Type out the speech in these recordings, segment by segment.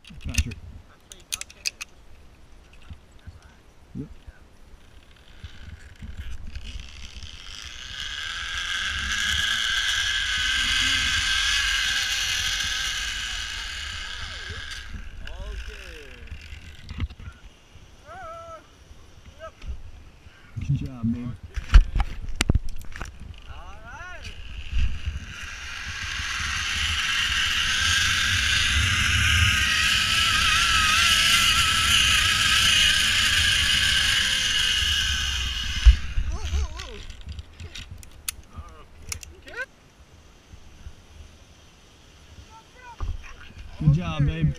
Patrick. Yep. Good job, man. Good job, babe.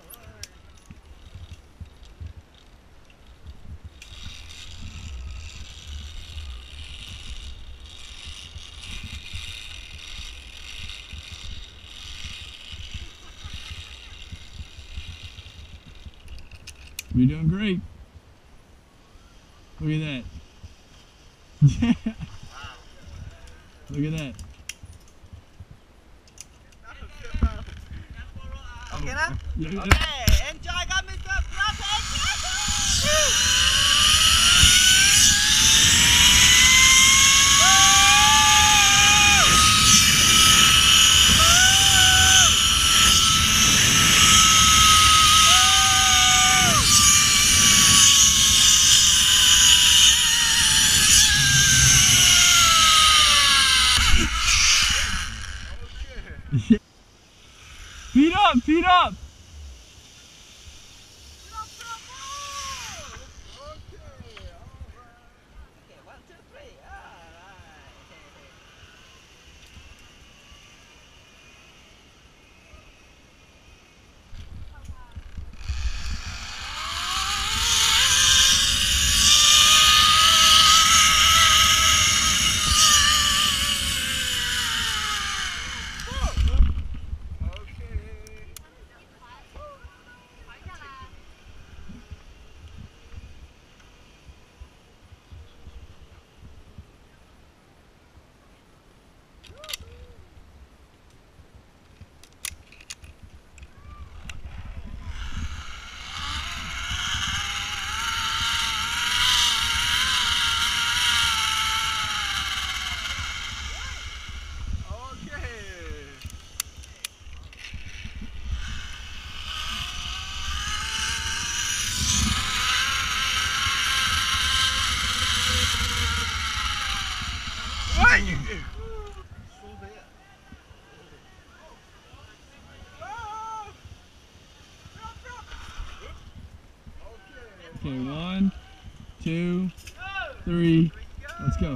You're doing great. Look at that. Yeah. Look at that. Okay na? Yeah. Okay, enjoy ka Mr. Prophet! Yeah. Feet up, feet up. Okay, 1, 2, 3. Alright. Okay, 1, 2, 3. Let's go.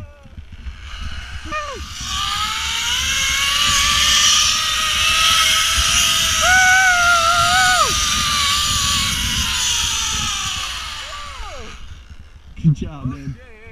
Good job, man.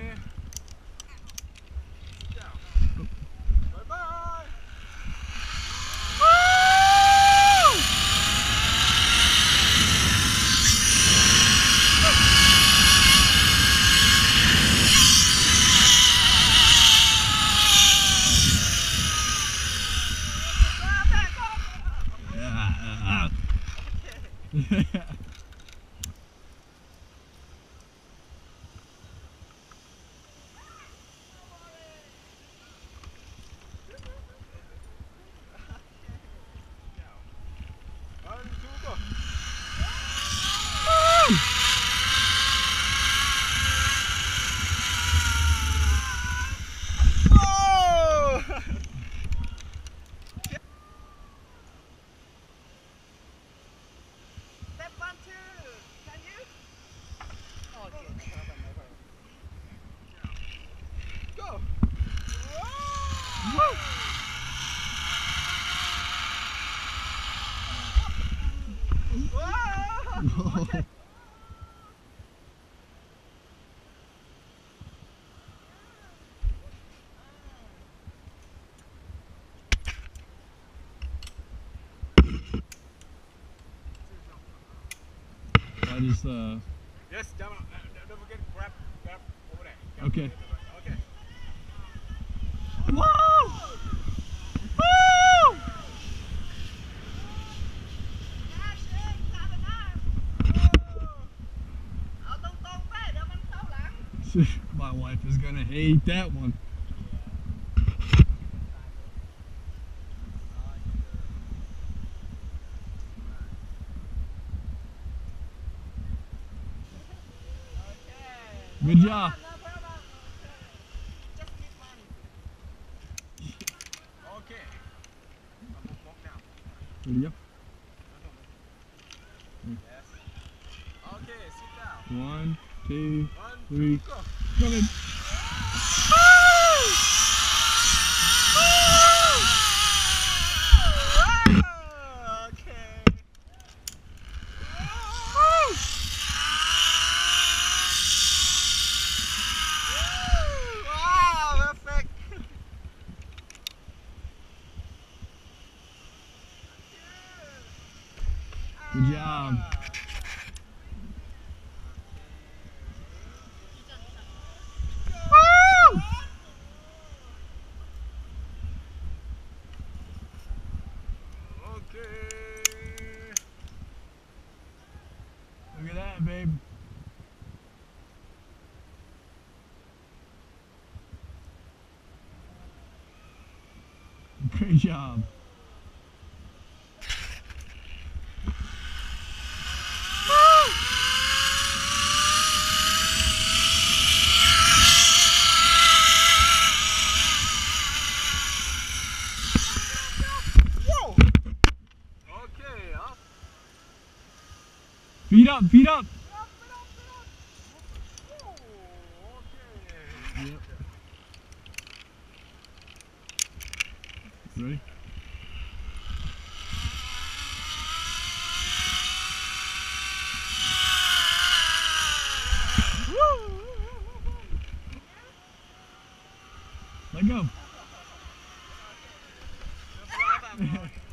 Step 1, 2. Can you? Okay, no problem, no problem. Go! Whoa. I just Yes, don't forget grab over there. okay. Okay. Woo! Woo! My wife is gonna hate that one. Good job. Okay. I'm gonna walk now. Ready to go? Yes. Okay, sit down. 1, 2, 1, 3. 2, go. Come in. Okay. Wow, perfect. Good job. Okay. Look at that, babe. Great job. Whoa. Okay, up. Feet up, feet up. Oh, okay. Yep. Ready? Let go. No problem.